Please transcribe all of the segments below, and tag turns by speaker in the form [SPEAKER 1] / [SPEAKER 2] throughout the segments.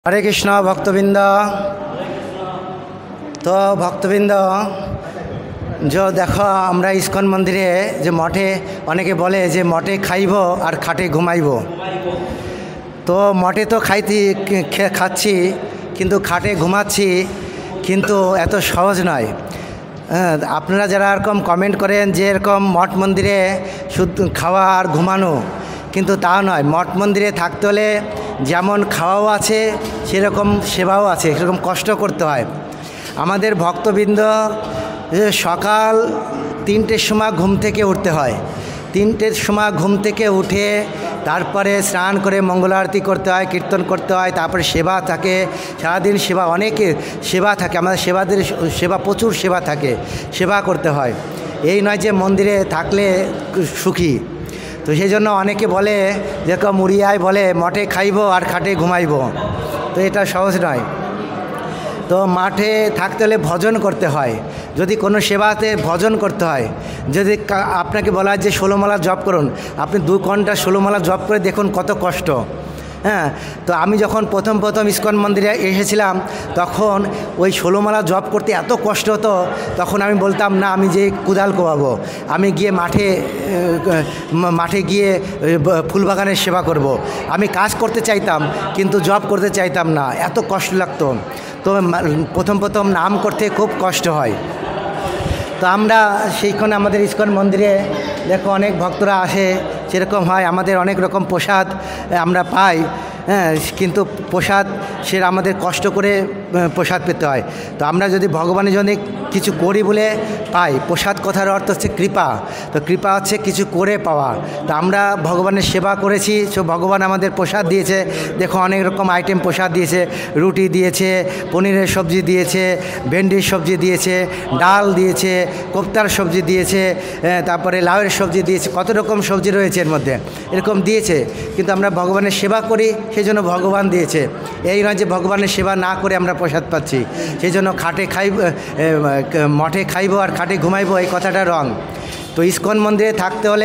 [SPEAKER 1] हरे कृष्ण भक्तबिंद। तो भक्तबिंद जो देखो আমরা ইস্কন মন্দিরে যে মঠে অনেকে বলে যে মঠে খাইব আর খাটে ঘুমাইব। তো মঠে তো খাচ্ছি কিন্তু খাটে ঘুমাচ্ছি, কিন্তু এত সহজ নয়। আপনারা যারা এরকম কমেন্ট করেন যে এরকম মঠ মন্দিরে শুধু খাওয়া আর ঘুমানো, কিন্তু তা নয়। মঠ মন্দিরে থাকতে হলে যেমন খাওয়াও আছে সেরকম সেবাও আছে, সেরকম কষ্ট করতে হয়। আমাদের ভক্তবৃন্দ সকাল 3টের সময় ঘুম থেকে উঠতে হয়। 3টের সময় ঘুম থেকে উঠে তারপরে স্নান করে মঙ্গল আরতি করতে হয়, কীর্তন করতে হয়, তারপরে সেবা থাকে। সারাদিন সেবা, অনেকে সেবা থাকে, আমাদের সেবা প্রচুর সেবা থাকে, সেবা করতে হয়। এই নয় যে মন্দিরে থাকলে সুখী। তো সেই জন্য অনেকে বলে, যেরকম উড়িয়ায় বলে মঠে খাইব আর খাটে ঘুমাইব। তো এটা সহজ নয়। তো মাঠে থাকতে হলে ভজন করতে হয়। যদি কোনো সেবাতে ভজন করতে হয়, যদি আপনাকে বলা হয় যে 16 মালা জপ করুন, আপনি 2 ঘন্টা 16 মালা জপ করে দেখুন কত কষ্ট। হ্যাঁ, তো আমি যখন প্রথম ইস্কন মন্দিরে এসেছিলাম তখন ওই 16 মালা জপ করতে এত কষ্ট হতো। তখন আমি বলতাম না, আমি যে কুদাল কোবাবো, আমি গিয়ে মাঠে গিয়ে ফুলবাগানের সেবা করব। আমি কাজ করতে চাইতাম কিন্তু জব করতে চাইতাম না, এত কষ্ট লাগতো। তো প্রথম নাম করতে খুব কষ্ট হয়। তো আমরা সেইখানে আমাদের ইস্কন মন্দিরে দেখো অনেক ভক্তরা আসে, সেরকম হয়। আমাদের অনেক রকম প্রসাদ আমরা পাই, হ্যাঁ, কিন্তু প্রসাদ সেটা আমাদের কষ্ট করে প্রসাদ পেতে হয়। তো আমরা যদি ভগবানের জন্য কিছু করি বলে পাই। প্রসাদ কথার অর্থ হচ্ছে কৃপা। তো কৃপা হচ্ছে কিছু করে পাওয়া। তো আমরা ভগবানের সেবা করেছি, সো ভগবান আমাদের প্রসাদ দিয়েছে। দেখো অনেক রকম আইটেম প্রসাদ দিয়েছে, রুটি দিয়েছে, পনিরের সবজি দিয়েছে, ভেন্ডির সবজি দিয়েছে, ডাল দিয়েছে, কোপ্তার সবজি দিয়েছে, তারপরে লাউয়ের সবজি দিয়েছে, কত রকম সবজি রয়েছে এর মধ্যে, এরকম দিয়েছে। কিন্তু আমরা ভগবানের সেবা করি, সেই জন্য ভগবান দিয়েছে। এই নয় যে ভগবানের সেবা না করে আমরা প্রসাদ পাচ্ছি। সেই জন্য মঠে খাইব আর খাটে ঘুমাইব, এই কথাটা রং। তো ইস্কন মন্দিরে থাকতে হলে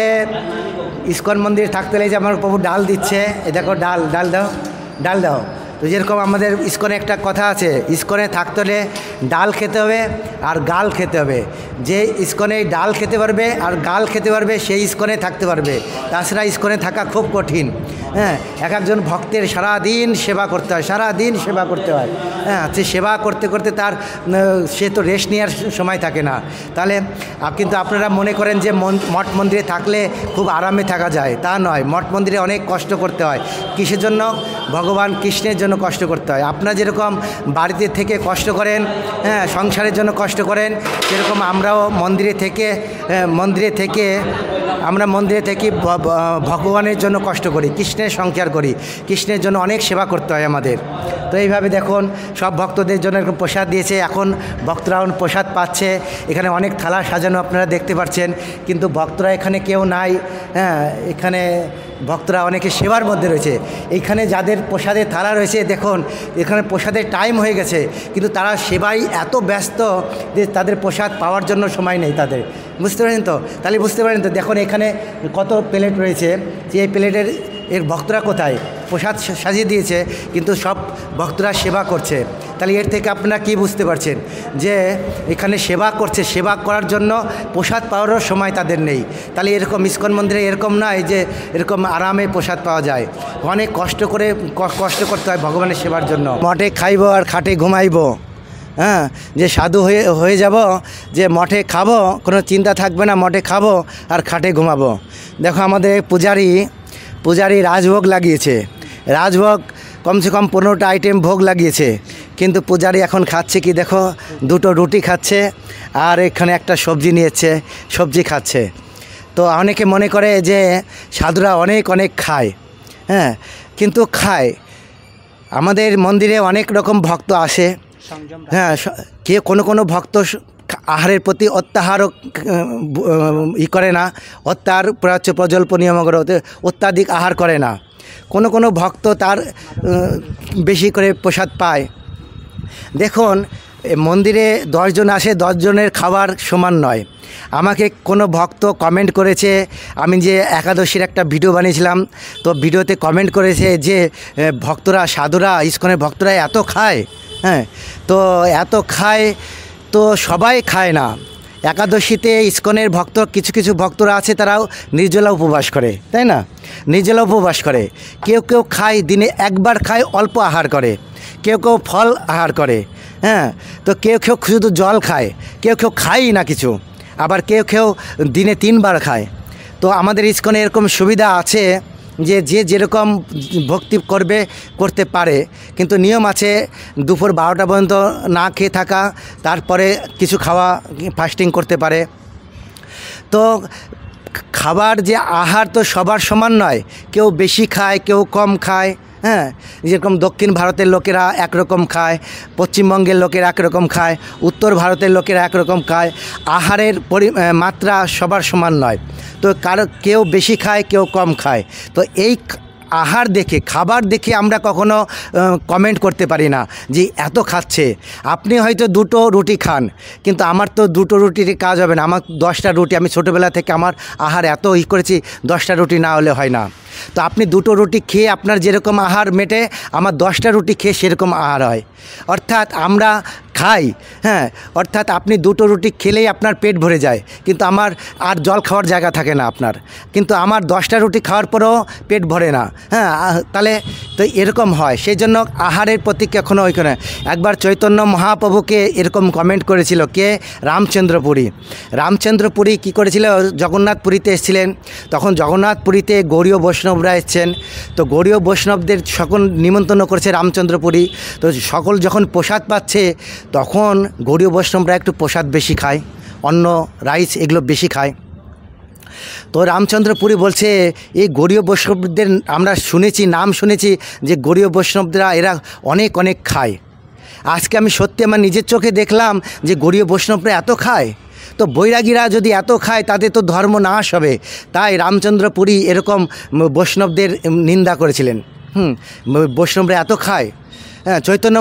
[SPEAKER 1] যে আমার প্রভু ডাল দিচ্ছে, এ দেখো ডাল দাও। তো যেরকম আমাদের ইস্কনে একটা কথা আছে, ইস্কনে থাকতে হলে ডাল খেতে হবে আর গাল খেতে হবে। যে ইস্কনে ডাল খেতে পারবে আর গাল খেতে পারবে সেই ইস্কনে থাকতে পারবে। তাছাড়া ইস্কনে থাকা খুব কঠিন। হ্যাঁ, একজন ভক্তের সারাদিন সেবা করতে হয়। হ্যাঁ, সে সেবা করতে সে তো রেস্ট নেওয়ার সময় থাকে না। তাহলে কিন্তু আপনারা মনে করেন যে মঠ মন্দিরে থাকলে খুব আরামে থাকা যায়, তা নয়। মঠ মন্দিরে অনেক কষ্ট করতে হয়। কিসের জন্য? ভগবান কৃষ্ণের জন্য কষ্ট করতে হয়। আপনারা যেরকম বাড়িতে থেকে কষ্ট করেন, হ্যাঁ, সংসারের জন্য কষ্ট করেন, সেরকম আমরাও মন্দিরে থেকে ভগবানের জন্য কষ্ট করি, কৃষ্ণের সংখ্যার করি, কৃষ্ণের জন্য অনেক সেবা করতে হয় আমাদের। তো এইভাবে দেখুন সব ভক্তদের জন্য এরকম প্রসাদ দিয়েছে। এখন ভক্তরা প্রসাদ পাচ্ছে। এখানে অনেক থালা সাজানো আপনারা দেখতে পাচ্ছেন, কিন্তু ভক্তরা এখানে কেউ নাই। হ্যাঁ, এখানে ভক্তরা অনেকে সেবার মধ্যে রয়েছে। এইখানে যাদের প্রসাদের থালা রয়েছে, দেখুন এখানে প্রসাদের টাইম হয়ে গেছে, কিন্তু তারা সেবাই এত ব্যস্ত যে তাদের প্রসাদ পাওয়ার জন্য সময় নেই তাদের। বুঝতে পারেন তো? তাহলে বুঝতে পারেন তো, দেখুন এখানে কত প্লেট রয়েছে, যে এই প্লেটের ভক্তরা কোথায়? প্রসাদ সাজিয়ে দিয়েছে, কিন্তু সব ভক্তরা সেবা করছে। তাহলে এর থেকে আপনারা কি বুঝতে পারছেন যে এখানে সেবা করছে, সেবা করার জন্য প্রসাদ পাওয়ারও সময় তাদের নেই। তাহলে এরকম ইস্কন মন্দিরে এরকম নয় যে এরকম আরামে প্রসাদ পাওয়া যায়, অনেক কষ্ট করতে হয় ভগবানের সেবার জন্য। মঠে খাইব আর খাটে ঘুমাইব, হ্যাঁ, যে সাধু হয়ে যাব, যে মঠে খাবো, কোনো চিন্তা থাকবে না, মঠে খাবো আর খাটে ঘুমাবো। দেখো আমাদের পূজারি রাজভোগ লাগিয়েছে, রাজভোগ কমসে কম 15টা আইটেম ভোগ লাগিয়েছে, কিন্তু পূজারি এখন খাচ্ছে কি? দেখো 2টো রুটি খাচ্ছে আর এখানে একটা সবজি নিয়েছে, সবজি খাচ্ছে। তো অনেকে মনে করে যে সাধুরা অনেক খায়, হ্যাঁ, কিন্তু খায়। আমাদের মন্দিরে অনেক রকম ভক্ত আসে, হ্যাঁ, কোনো ভক্ত আহারের প্রতি অত্যাহারও করে না, প্রজল্প নিয়মগ্র অত্যাধিক আহার করে না। কোনো ভক্ত তার বেশি করে প্রসাদ পায়। দেখুন মন্দিরে 10 জন আসে, 10 জনের খাবার সমান নয়। আমাকে কোনো ভক্ত কমেন্ট করেছে, আমি যে একাদশীর একটা ভিডিও বানিয়েছিলাম, তো ভিডিওতে কমেন্ট করেছে যে ভক্তরা, সাধুরা, ইসকনের ভক্তরা এত খায়। হ্যাঁ, তো এত খায়, তো সবাই খায় না। একাদশীতে ইসকনের ভক্ত, কিছু কিছু ভক্তরা আছে তারাও নির্জলা উপবাস করে, তাই না? নির্জলা উপবাস করে। কেউ কেউ খায়, দিনে একবার খায়, অল্প আহার করে। কেউ কেউ ফল আহার করে। হ্যাঁ, তো কেউ কেউ শুধু জল খায়, কেউ কেউ খায়ই না কিছু, আবার কেউ কেউ দিনে 3 বার খায়। তো আমাদের ইসকনে এরকম সুবিধা আছে যে যে যেরকম ভক্তি করবে, করতে পারে, কিন্তু নিয়ম আছে দুপুর 12টা পর্যন্ত না খেয়ে থাকা, তারপরে কিছু খাওয়া, ফাস্টিং করতে পারে। তো খাবার যে আহার তো সবার সমান নয়, কেউ বেশি খায়, কেউ কম খায়। হ্যাঁ, যেরকম দক্ষিণ ভারতের লোকেরা একরকম খায়, পশ্চিমবঙ্গের লোকেরা একরকম খায়, উত্তর ভারতের লোকেরা একরকম খায়। আহারের মাত্রা সবার সমান নয়। তো কেউ বেশি খায়, কেউ কম খায়। তো এই আহার দেখে, খাবার দেখে আমরা কখনো কমেন্ট করতে পারি না যে এত খাচ্ছে। আপনি হয়তো 2টো রুটি খান, কিন্তু আমার তো 2টো রুটির কাজ হবে না, আমার 10টা রুটি। আমি ছোটোবেলা থেকে আমার আহার এত করেছি, 10টা রুটি না হলে হয় না। তো আপনি 2টো রুটি খেয়ে আপনার যেরকম আহার মেটে, আমার 10টা রুটি খেয়ে সেরকম আহার হয়। অর্থাৎ আমরা খাই, হ্যাঁ, অর্থাৎ আপনি 2টো রুটি খেলেই আপনার পেট ভরে যায়, কিন্তু আমার আর জল খাওয়ার জায়গা থাকে না আপনার। কিন্তু আমার 10টা রুটি খাওয়ার পরেও পেট ভরে না। হ্যাঁ, তাহলে তো এরকম হয়। সেই জন্য আহারের প্রতি কখনো ওইখানে। একবার চৈতন্য মহাপ্রভুকে এরকম কমেন্ট করেছিল কে? রামচন্দ্রপুরী। রামচন্দ্রপুরী কী করেছিল? জগন্নাথপুরীতে এসেছিলেন, তখন জগন্নাথপুরীতে গৌড়ীয় বৈষ্ণবরা এসছেন। তো গৌড়ীয় বৈষ্ণবদের সকল নিমন্ত্রণ করেছে রামচন্দ্রপুরী। তো সকল যখন প্রসাদ পাচ্ছে, তখন গৌড়ীয় বৈষ্ণবরা একটু প্রসাদ বেশি খায়, অন্ন, রাইস এগুলো বেশি খায়। তো রামচন্দ্রপুরী বলছে, এই গৌড়ীয় বৈষ্ণবদের আমরা শুনেছি, নাম শুনেছি যে গৌড়ীয় বৈষ্ণবরা এরা অনেক অনেক খায়। আজকে আমি সত্যি আমার নিজের চোখে দেখলাম যে গৌড়ীয় বৈষ্ণবরা এত খায়। তো বৈরাগীরা যদি এত খায়, তাদের তো ধর্ম নাশ হবে। তাই রামচন্দ্রপুরী এরকম বৈষ্ণবদের নিন্দা করেছিলেন। বৈষ্ণবরা এত খায়। হ্যাঁ, চৈতন্য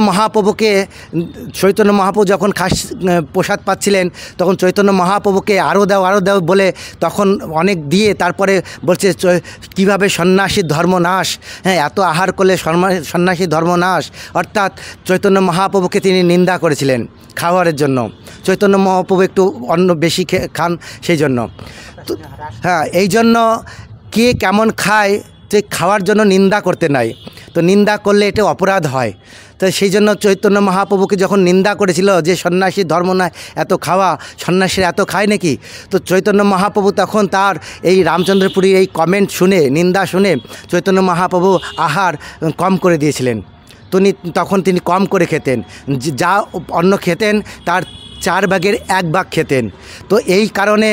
[SPEAKER 1] মহাপ্রভু যখন প্রসাদ পাচ্ছিলেন, তখন চৈতন্য মহাপ্রভুকে আরও দাও বলে তখন অনেক দিয়ে তারপরে বলছে কীভাবে সন্ন্যাসীর ধর্মনাশ। হ্যাঁ, এত আহার করলে সন্ন্যাসীর ধর্মনাশ। অর্থাৎ চৈতন্য মহাপ্রভুকে তিনি নিন্দা করেছিলেন খাবারের জন্য। চৈতন্য মহাপ্রভু একটু অন্ন বেশি খান, সেই জন্য। হ্যাঁ, এই জন্য কে কেমন খায়, যে খাওয়ার জন্য নিন্দা করতে নাই। তো নিন্দা করলে এটা অপরাধ হয়। তো সেই জন্য চৈতন্য মহাপ্রভুকে যখন নিন্দা করেছিল যে সন্ন্যাসীর ধর্ম নয় এত খাওয়া, সন্ন্যাসীরা এত খায় নাকি, তো চৈতন্য মহাপ্রভু তখন তার এই রামচন্দ্রপুরীর এই কমেন্ট শুনে, নিন্দা শুনে, চৈতন্য মহাপ্রভু আহার কম করে দিয়েছিলেন। তখন তিনি কম করে খেতেন, যা অন্ন খেতেন তার 4 ভাগের 1 ভাগ খেতেন। তো এই কারণে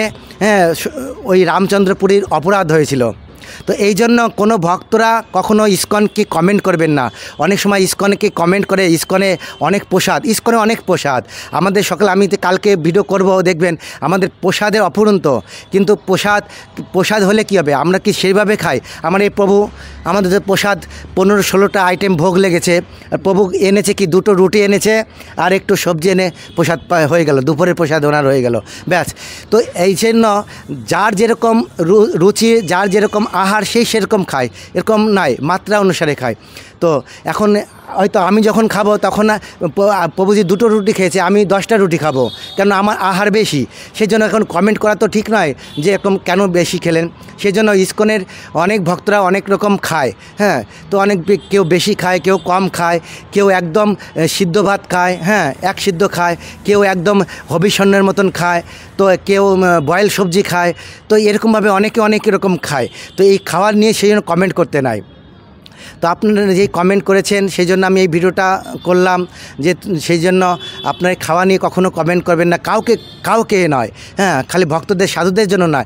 [SPEAKER 1] ওই রামচন্দ্রপুরীর অপরাধ হয়েছিল। তো এই জন্য কোনো ভক্তরা কখনো ইসকনকে কমেন্ট করবেন না। অনেক সময় ইসকনকে কমেন্ট করে, ইসকনে অনেক প্রসাদ আমাদের সকলে, আমি কালকে ভিডিও করব, দেখবেন আমাদের প্রসাদের অফুরন্ত। কিন্তু প্রসাদ হলে কি হবে? আমরা কি সেইভাবে খাই? আমার এই প্রভু আমাদের প্রসাদ 15-16টা আইটেম ভোগ লেগেছে, প্রভু এনেছে কি 2টো রুটি এনেছে আর একটু সবজি এনে প্রসাদ হয়ে গেল, দুপুরের প্রসাদ ওনার হয়ে গেল, ব্যাস। তো এই জন্য যার যেরকম রুচি, যার যেরকম আহার সেরকম খায়, এরকম নাই, মাত্রা অনুসারে খায়। তো এখন হয়তো আমি যখন খাবো তখন প্রভুজি 2টো রুটি খেয়েছে, আমি 10টা রুটি খাবো, কেন আমার আহার বেশি। সেই জন্য এখন কমেন্ট করা তো ঠিক নয় যে এরকম কেন বেশি খেলেন। সেই জন্য ইসকনের অনেক ভক্তরা অনেক রকম খায়। হ্যাঁ, তো কেউ বেশি খায়, কেউ কম খায়, কেউ একদম সিদ্ধ ভাত খায়, হ্যাঁ, 1 সিদ্ধ খায়, কেউ একদম হবিষ্যণ্যের মতন খায়, তো কেউ বয়েল সবজি খায়। তো এরকমভাবে অনেক রকম খায়। তো এই খাওয়ার নিয়ে সেই জন্য কমেন্ট করতে নাই। তো আপনারা যেই কমেন্ট করেছেন সেই জন্য আমি এই ভিডিওটা করলাম, যে সেই জন্য আপনার খাওয়া নিয়ে কখনো কমেন্ট করবেন না, কাউকে নয়। হ্যাঁ, খালি ভক্তদের, সাধুদের জন্য নয়,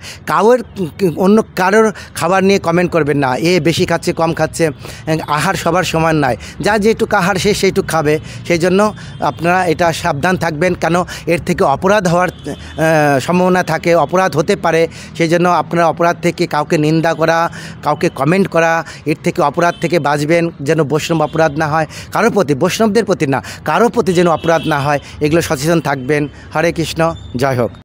[SPEAKER 1] অন্য কারোর খাবার নিয়ে কমেন্ট করবেন না। এ বেশি খাচ্ছে, কম খাচ্ছে, আহার সবার সমান নয়। যার যেটুকু আহার সেইটুকু খাবে। সেই জন্য আপনারা এটা সাবধান থাকবেন, কেন এর থেকে অপরাধ হওয়ার সম্ভাবনা থাকে, অপরাধ হতে পারে। সেই জন্য আপনারা অপরাধ থেকে, কাউকে নিন্দা করা, কাউকে কমেন্ট করা, এর থেকে অপরাধ থেকে থেকে বাঁচবেন, যেন বৈষ্ণব অপরাধ না হয় কারোর প্রতি, বৈষ্ণবদের প্রতি না, কারোর প্রতি যেন অপরাধ না হয়, এগুলো সচেতন থাকবেন। হরে কৃষ্ণ, জয় হোক।